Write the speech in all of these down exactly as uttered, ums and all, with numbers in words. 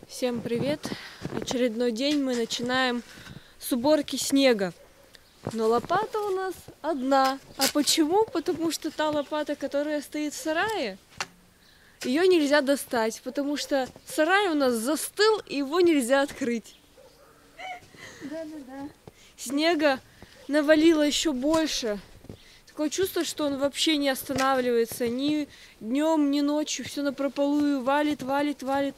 Всем привет! Очередной день мы начинаем с уборки снега. Но лопата у нас одна. А почему? Потому что та лопата, которая стоит в сарае, ее нельзя достать, потому что сарай у нас застыл, и его нельзя открыть. Да, да, да. Снега навалило еще больше. Такое чувство, что он вообще не останавливается ни днем, ни ночью. Все напропалую валит, валит, валит.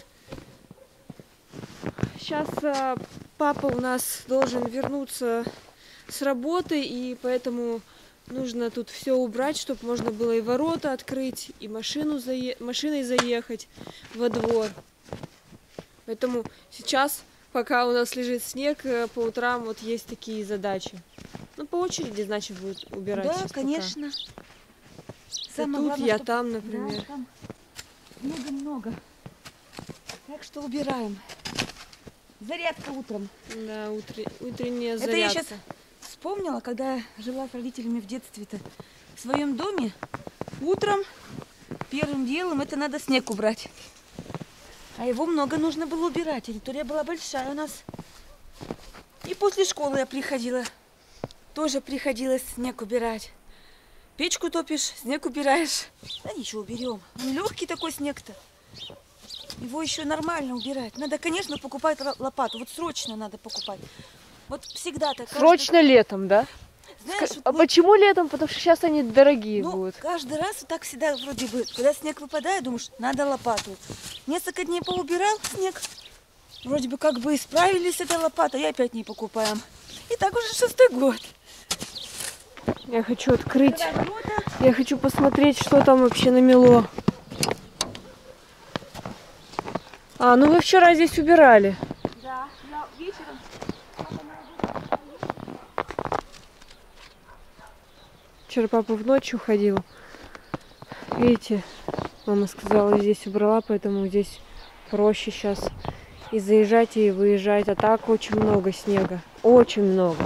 Сейчас а, папа у нас должен вернуться с работы, и поэтому нужно тут все убрать, чтобы можно было и ворота открыть, и машину зае... машиной заехать во двор. Поэтому сейчас, пока у нас лежит снег, по утрам вот есть такие задачи. Ну, по очереди, значит, будет убирать. Да, конечно. Самое тут, главное, я чтоб... там, например. Да, там много-много. Так что убираем. Зарядка утром. Да, утр... утренняя зарядка. Это я сейчас вспомнила, когда жила с родителями в детстве-то. В своем доме утром первым делом это надо снег убрать. А его много нужно было убирать. Территория была большая у нас. И после школы я приходила. Тоже приходилось снег убирать. Печку топишь, снег убираешь. Да ничего, уберем. Он легкий такой снег-то. Его еще нормально убирать. Надо, конечно, покупать лопату. Вот срочно надо покупать. Вот всегда так. Срочно каждый... летом, да? Знаешь, а вот... почему летом? Потому что сейчас они дорогие ну, будут. Каждый раз вот так всегда вроде бы, когда снег выпадает, думаешь, надо лопату. Несколько дней поубирал снег. Вроде бы как бы исправились с этой лопатой, и опять не покупаем. И так уже шестой год. Я хочу открыть. Я хочу посмотреть, что там вообще намело. А, ну вы вчера здесь убирали. Да, я вечером. Вчера папа в ночь уходил. Видите, мама сказала, здесь убрала, поэтому здесь проще сейчас и заезжать, и выезжать. А так очень много снега. Очень много.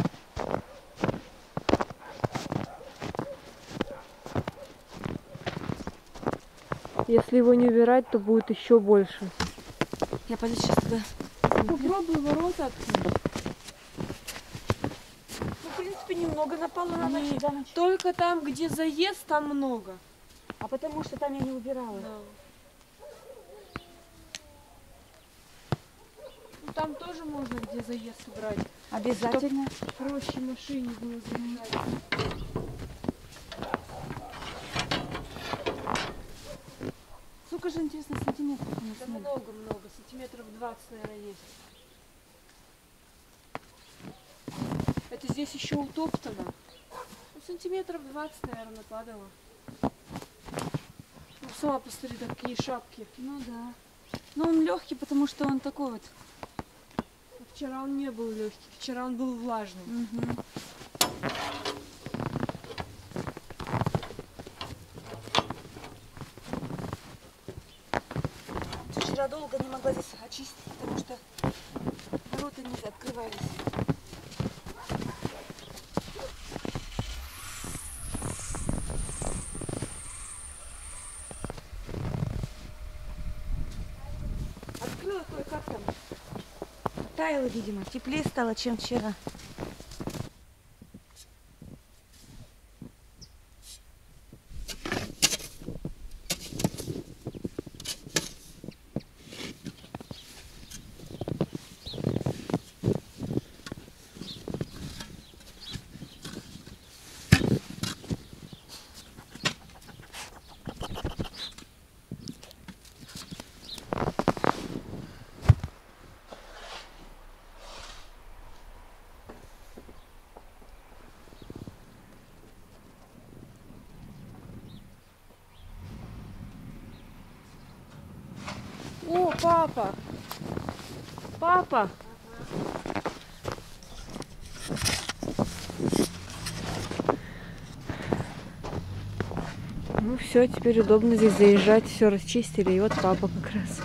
Если его не убирать, то будет еще больше. Я пойду сейчас туда. Попробуй ворота открыть. Ну, в принципе, немного напало на ночь. Да, ночь. Только там, где заезд, там много. А потому что там я не убирала. Да. Ну, там тоже можно, где заезд убрать. Обязательно. Чтоб проще машине было заезжать. Сколько же, интересно, сантиметров у нас? Да много-много. Сантиметров двадцать, наверное, есть. Это здесь еще утоптано. Ну, сантиметров двадцать, наверное, нападало. Ну, сама посмотри, такие шапки. Ну да. Но он легкий, потому что он такой вот. Вчера он не был легкий. Вчера он был влажный. Угу. Вчера долго не могла здесь очистить, потому что ворота не открывались. Открыла кое-как там. Таяло, видимо. Теплее стало, чем вчера. О, папа! Папа! Ну все, теперь удобно здесь заезжать, все расчистили, и вот папа как раз.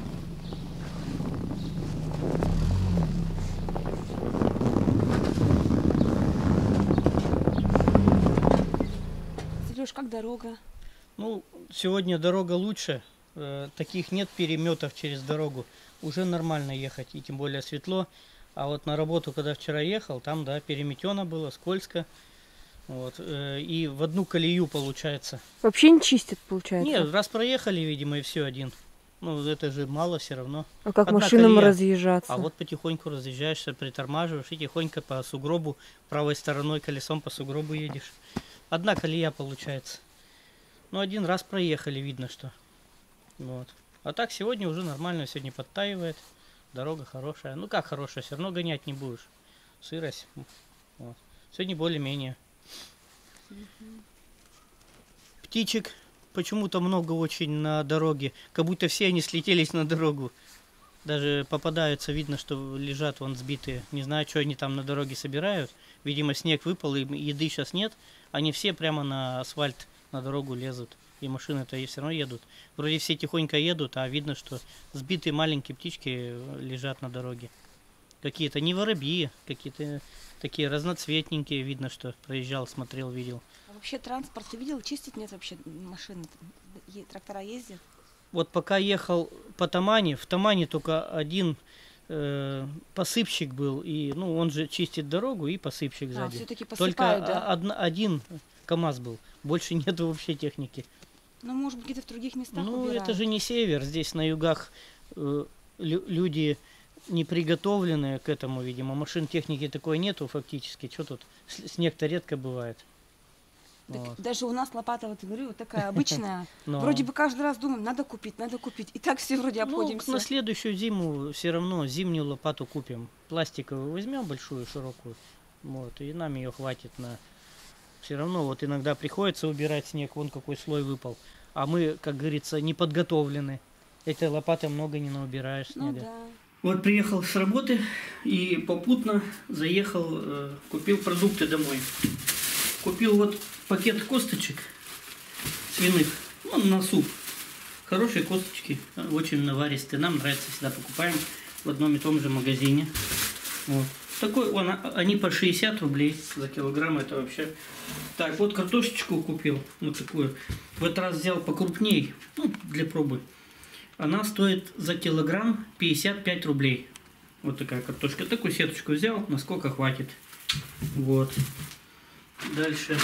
Сереж, как дорога? Ну, сегодня дорога лучше. Таких нет переметов через дорогу. уже нормально ехать, и тем более светло. А вот на работу, когда вчера ехал, там, да, переметено было, скользко. Вот, э, и в одну колею получается. Вообще не чистят, получается? Нет, раз проехали, видимо, и все один. Ну, это же мало все равно. А как Одна машинам колея. разъезжаться? А вот потихоньку разъезжаешься, притормаживаешь и тихонько по сугробу, правой стороной колесом по сугробу едешь. Одна колея получается. Ну, один раз проехали, видно, что. Вот. А так сегодня уже нормально, сегодня подтаивает. Дорога хорошая. Ну как хорошая, все равно гонять не будешь. Сырость. Вот. Сегодня более-менее. Птичек почему-то много очень на дороге. Как будто все они слетелись на дорогу. Даже попадаются, видно, что лежат вон сбитые. Не знаю, что они там на дороге собирают. Видимо, снег выпал, и еды сейчас нет. Они все прямо на асфальт, на дорогу лезут. И машины-то и все равно едут. Вроде все тихонько едут, а видно, что сбитые маленькие птички лежат на дороге. Какие-то не воробьи, какие-то такие разноцветненькие. Видно, что проезжал, смотрел, видел. А вообще транспорт ты видел? Чистить нет вообще машины? Трактора ездят? Вот пока ехал по Тамане, в Тамане только один э, посыпщик был, и ну он же чистит дорогу и посыпщик А, сзади. все-таки Только посыпают, да? одна, один КамАЗ был, больше нет вообще техники. Ну, может быть, где-то в других местах Ну, убирают. это же не север, здесь на югах э, лю люди не приготовленные к этому, видимо. Машин техники такой нету фактически. Что тут? Снег-то редко бывает. Так Вот. даже у нас лопата, вот говорю, вот такая обычная. Но... Вроде бы каждый раз думаем, надо купить, надо купить. И так все вроде Ну, обходимся. на следующую зиму все равно зимнюю лопату купим. Пластиковую возьмем, большую, широкую. Вот, и нам ее хватит на... Все равно вот иногда приходится убирать снег, вон какой слой выпал. А мы, как говорится, не подготовлены. Этой лопатой много не наубираешь снега. Ну да. Вот приехал с работы и попутно заехал, э, купил продукты домой. Купил вот пакет косточек свиных, ну, на суп. Хорошие косточки, очень наваристые. Нам нравится, всегда покупаем в одном и том же магазине. Вот. Такой, он, они по шестьдесят рублей за килограмм, это вообще... Так, вот картошечку купил, вот такую. В этот раз взял покрупней, ну, для пробы. Она стоит за килограмм пятьдесят пять рублей. Вот такая картошка. Такую сеточку взял, насколько хватит. Вот. Дальше.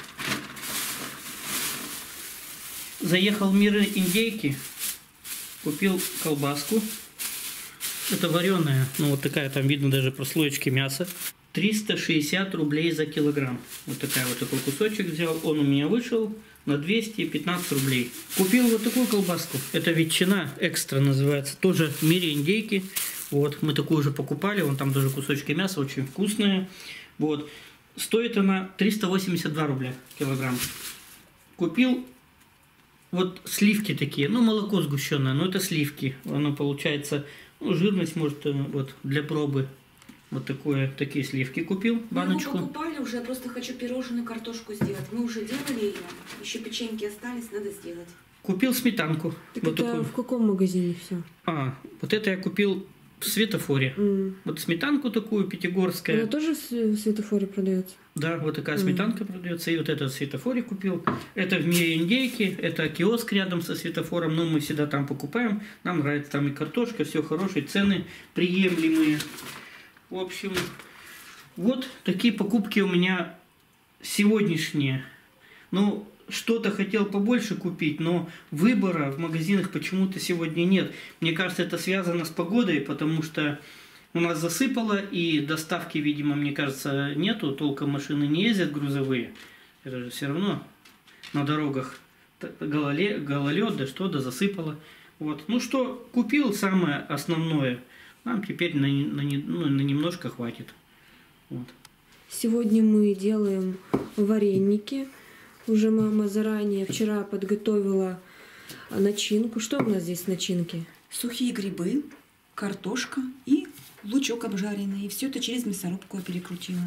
Заехал в мир индейки. Купил колбаску. Это вареная. Ну, вот такая, там видно даже прослоечки мяса. триста шестьдесят рублей за килограмм. Вот такая вот такой кусочек взял. Он у меня вышел на двести пятнадцать рублей. Купил вот такую колбаску. Это ветчина экстра называется. Тоже в мире индейки. Вот, мы такую уже покупали. Вон там даже кусочки мяса очень вкусные. Вот. Стоит она триста восемьдесят два рубля килограмм. Купил вот сливки такие. Ну, молоко сгущенное, но это сливки. Оно получается, ну, жирность может вот для пробы. Вот такое, такие сливки купил, баночку. Мы его покупали уже, я просто хочу пирожную картошку сделать. Мы уже делали ее, еще печеньки остались, надо сделать. Купил сметанку. Так вот это такую. в каком магазине все? А, вот это я купил в Светофоре. Mm. Вот сметанку такую пятигорская. Она тоже в Светофоре продается? Да, вот такая Mm. сметанка продается. И вот этот в Светофоре купил. Это в мире индейки. Это киоск рядом со Светофором. Но мы всегда там покупаем. Нам нравится там и картошка, все хорошие, цены приемлемые. В общем, вот такие покупки у меня сегодняшние. Ну, что-то хотел побольше купить, но выбора в магазинах почему-то сегодня нет. Мне кажется, это связано с погодой, потому что у нас засыпало, и доставки, видимо, мне кажется, нету. Толком машины не ездят грузовые. Это же все равно на дорогах гололед, гололед, да что, да засыпало. Вот. Ну что, купил самое основное. Нам теперь на, на, ну, на немножко хватит. Вот. Сегодня мы делаем вареники. Уже мама заранее вчера подготовила начинку. Что у нас здесь в начинке? Сухие грибы, картошка и лучок обжаренный. И все это через мясорубку я перекрутила.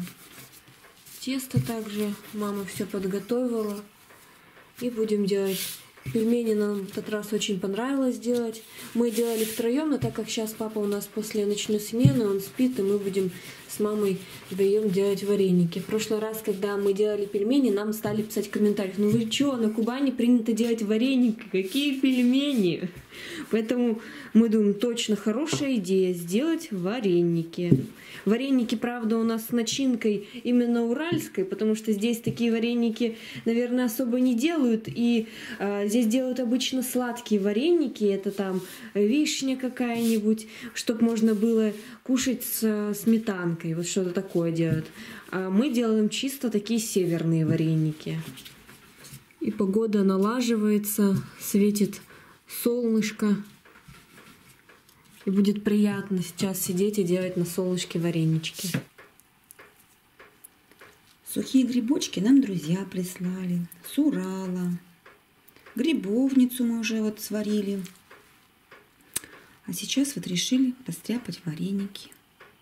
Тесто также мама все подготовила. И будем делать. Пельмени нам в этот раз очень понравилось делать. Мы делали втроем, но так как сейчас папа у нас после ночной смены, он спит, и мы будем с мамой вдвоем делать вареники. В прошлый раз, когда мы делали пельмени, нам стали писать в комментариях: ну вы что, на Кубани принято делать вареники, какие пельмени? Поэтому мы думаем, точно хорошая идея сделать вареники. Вареники, правда, у нас с начинкой именно уральской, потому что здесь такие вареники, наверное, особо не делают. И а, здесь делают обычно сладкие вареники. Это там вишня какая-нибудь, чтобы можно было кушать с сметанкой. Вот что-то такое делают. А мы делаем чисто такие северные вареники. И погода налаживается, светит солнышко. И будет приятно сейчас сидеть и делать на солнышке варенички. Сухие грибочки нам друзья прислали. С Урала. Грибовницу мы уже вот сварили. А сейчас вот решили растряпать вареники.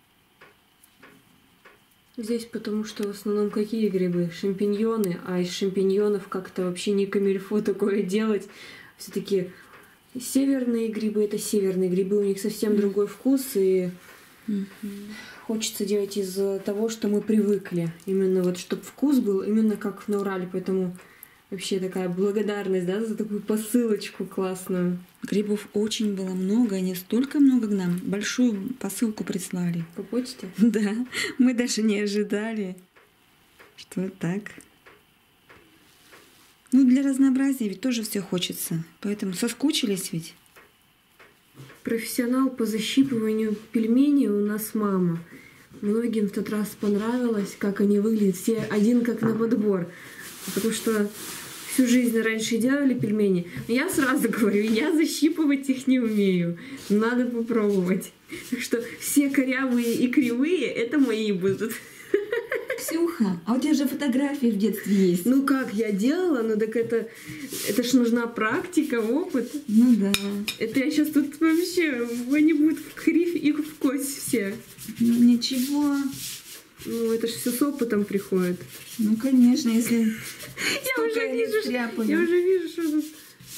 Здесь потому что в основном какие грибы? Шампиньоны. А из шампиньонов как-то вообще не камильфо такое делать. Все-таки северные грибы — это северные грибы. У них совсем другой вкус. И Mm-hmm. хочется делать из того, что мы привыкли. Именно вот, чтобы вкус был именно как на Урале. Поэтому вообще такая благодарность, да, за такую посылочку классную. Грибов очень было много, они столько много к нам. Большую посылку прислали. По почте? Да, мы даже не ожидали, что вот так. Ну, для разнообразия ведь тоже все хочется. Поэтому соскучились ведь. Профессионал по защипыванию пельменей у нас мама. Многим в тот раз понравилось, как они выглядят. Все один как на подбор. Потому что всю жизнь раньше делали пельмени. Но я сразу говорю, я защипывать их не умею. Надо попробовать. Так что все корявые и кривые — это мои будут. Ксюха, а у тебя же фотографии в детстве есть. Ну как, я делала, ну так это, это ж нужна практика, опыт. Ну да. Это я сейчас тут вообще, они будут в кривь и в кость все. Ну ничего. Ну это ж все с опытом приходит. Ну конечно, если Я уже вижу, что- я уже вижу, что тут...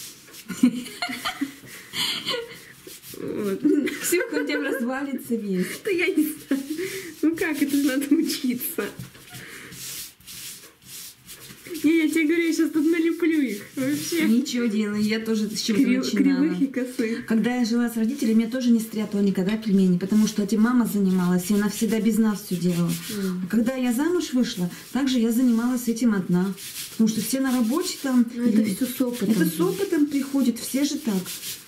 Вот. Ксюха, у тебя развалится весь. Да я не знаю. Ну как, это же надо учиться. Не, я тебе говорю, я сейчас тут налеплю их. Вообще. Ничего делай, я тоже с чего-то Крив- начинала. Кривых и косых. Когда я жила с родителями, я тоже не стряпала никогда пельмени, потому что этим мама занималась, и она всегда без нас все делала. М. А когда я замуж вышла, также я занималась этим одна. Потому что все на работе там. Ну это и- все с опытом. Это с опытом приходит, все же так.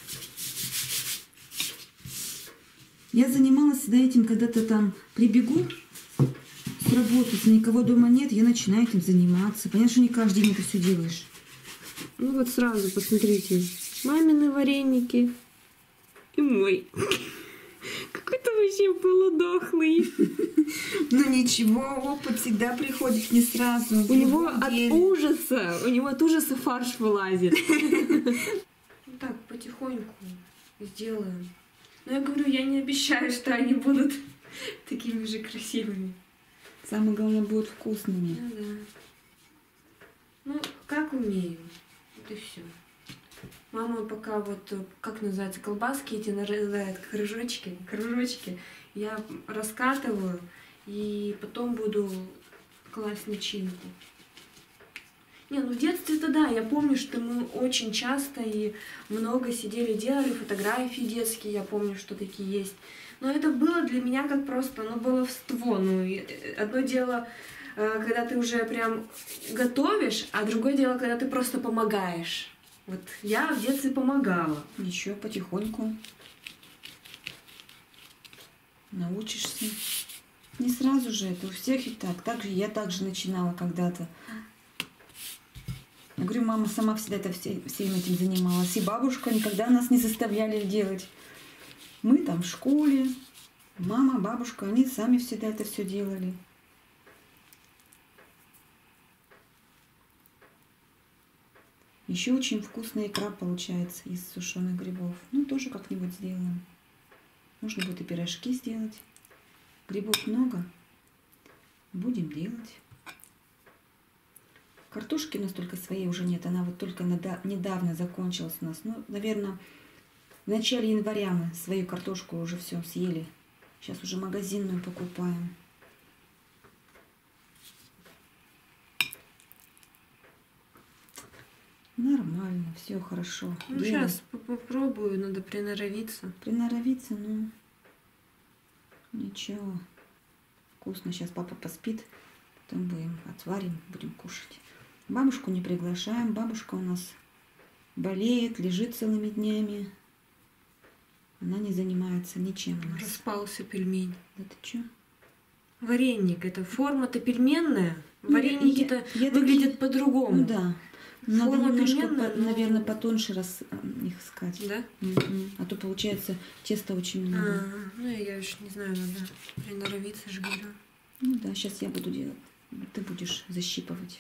Я занималась всегда этим, когда-то там прибегу с работы, если никого дома нет, я начинаю этим заниматься. Понятно, что не каждый день это все делаешь. Ну вот сразу посмотрите. Мамины вареники и мой. Какой-то вообще полудохлый. Ну ничего, опыт всегда приходит не сразу. У него от ужаса, у него от ужаса фарш вылазит. Так, потихоньку сделаем. Но я говорю, я не обещаю, что они будут такими же красивыми. Самое главное, будут вкусными. Ну да. Ну, как умею. Вот и все. Мама пока вот, как называется, колбаски эти нарезает, кружочки, кружочки. Я раскатываю и потом буду класть начинку. Не, ну в детстве-то да, я помню, что мы очень часто и много сидели, делали фотографии детские, я помню, что такие есть. Но это было для меня как просто, ну, баловство. Ну, и одно дело, когда ты уже прям готовишь, а другое дело, когда ты просто помогаешь. Вот я в детстве помогала. Ничего, потихоньку научишься. Не сразу же, это у всех и так. Так же я также начинала когда-то. Я говорю, мама сама всегда это все, всем этим занималась. И бабушка никогда нас не заставляли делать. Мы там в школе, мама, бабушка, они сами всегда это все делали. Еще очень вкусная икра получается из сушеных грибов. Ну, тоже как-нибудь сделаем. Можно будет и пирожки сделать. Грибов много. Будем делать. Картошки у нас только своей уже нет. Она вот только недавно закончилась у нас. Ну, наверное, в начале января мы свою картошку уже все съели. Сейчас уже магазинную покупаем. Нормально, все хорошо. Ну, Делай. сейчас попробую, надо приноровиться. Приноровиться, ну, ничего. Вкусно. Сейчас папа поспит, потом будем отварим, будем кушать. Бабушку не приглашаем. Бабушка у нас болеет, лежит целыми днями. Она не занимается ничем у нас. Распался пельмень. Да ты чё? Вареник, это форма-то пельменная. Ну, Вареники-то я- я выглядят такие- по-другому. Ну да. Надо Форма немножко, пельменная, по- но- наверное, потоньше раз э, их искать. Да? Мгм. А то получается теста очень много. А, ну я еще не знаю, надо приноровиться же, говорю. Ну да, сейчас я буду делать. Ты будешь защипывать.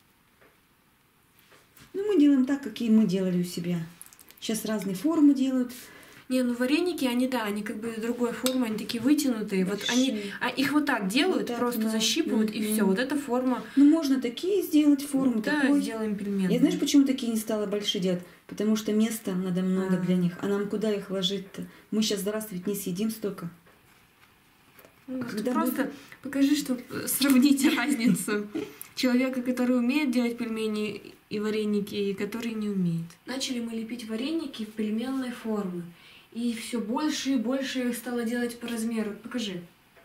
Ну, мы делаем так, какие мы делали у себя. Сейчас разные формы делают. Не, ну вареники, они, да, они как бы другой формы, они такие вытянутые. Вот они, Большие. а их вот так делают, Вот так, просто да. защипывают, и Мгм. все. Вот эта форма. Ну, можно такие сделать формы, Да, такой. сделаем пельмени. Я знаешь, почему такие не стала большие делать? Потому что места надо много А. для них. А нам куда их ложить-то? Мы сейчас за раз ведь не съедим столько. Ну, ты Когда просто будет- покажи, чтобы сравнить разницу человека, который умеет делать пельмени и вареники, и который не умеет. Начали мы лепить вареники в пельменной формы. И все больше и больше я их стала делать по размеру. Покажи.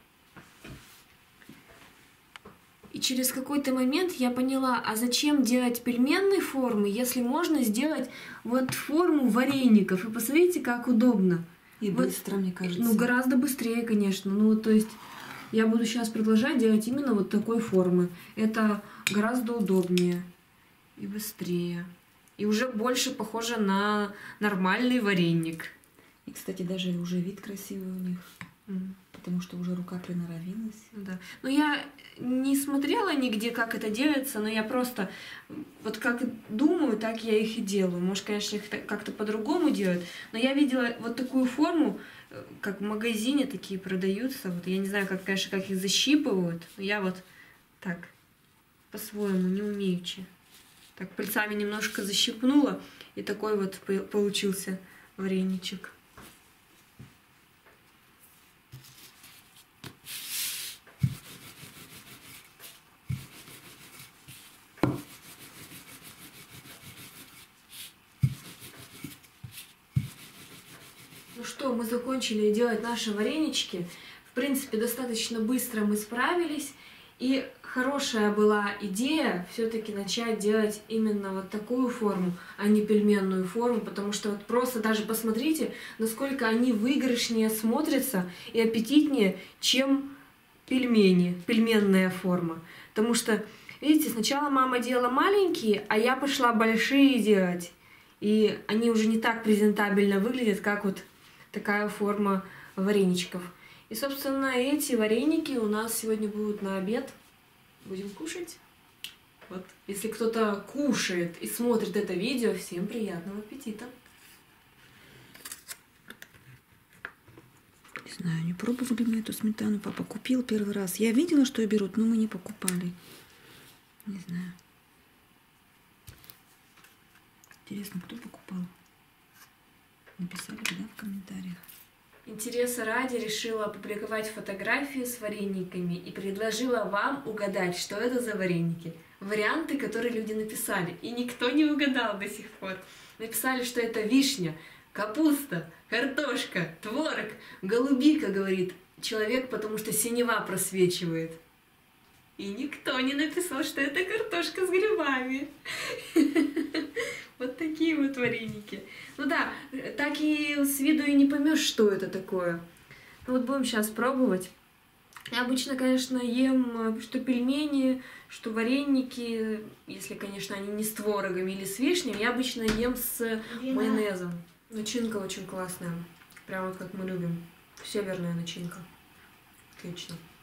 И через какой-то момент я поняла, а зачем делать пельменной формы, если можно сделать вот форму вареников. И посмотрите, как удобно. И Вот, быстро, мне кажется. Ну, гораздо быстрее, конечно. Ну, вот, то есть, я буду сейчас продолжать делать именно вот такой формы. Это гораздо удобнее и быстрее. И уже больше похоже на нормальный вареник. И, кстати, даже уже вид красивый у них. М, Потому что уже рука приноровилась. Да. Ну, я не смотрела нигде, как это делается, но я просто вот как думаю, так я их и делаю. Может, конечно, их так- как-то по-другому делают, но я видела вот такую форму, э, как в магазине такие продаются. Вот я не знаю, как, конечно, как их защипывают, но я вот так по-своему, не умеючи. Так пальцами немножко защипнула, и такой вот по- получился вареничек. Ну что, мы закончили делать наши варенички. В принципе, достаточно быстро мы справились. И хорошая была идея все-таки начать делать именно вот такую форму, а не пельменную форму, потому что вот просто даже посмотрите, насколько они выигрышнее смотрятся и аппетитнее, чем пельмени, пельменная форма. Потому что, видите, сначала мама делала маленькие, а я пошла большие делать. И они уже не так презентабельно выглядят, как вот такая форма вареничков. И, собственно, эти вареники у нас сегодня будут на обед. Будем кушать. Вот. Если кто-то кушает и смотрит это видео, всем приятного аппетита. Не знаю, не пробовали мы эту сметану. Папа купил первый раз. Я видела, что ее берут, но мы не покупали. Не знаю. Интересно, кто покупал? Написали бы, да, в комментариях. Интереса ради решила опубликовать фотографии с варениками и предложила вам угадать, что это за вареники. Варианты, которые люди написали. И никто не угадал до сих пор. Написали, что это вишня, капуста, картошка, творог, голубика, говорит человек, потому что синева просвечивает. И никто не написал, что это картошка с грибами. Вот такие вот вареники. Ну да, так и с виду и не поймешь, что это такое. Ну вот будем сейчас пробовать. Я обычно, конечно, ем что пельмени, что вареники, если, конечно, они не с творогом или с вишней, я обычно ем с майонезом. Начинка очень классная. Прямо вот как мы любим. Северная начинка. Отлично.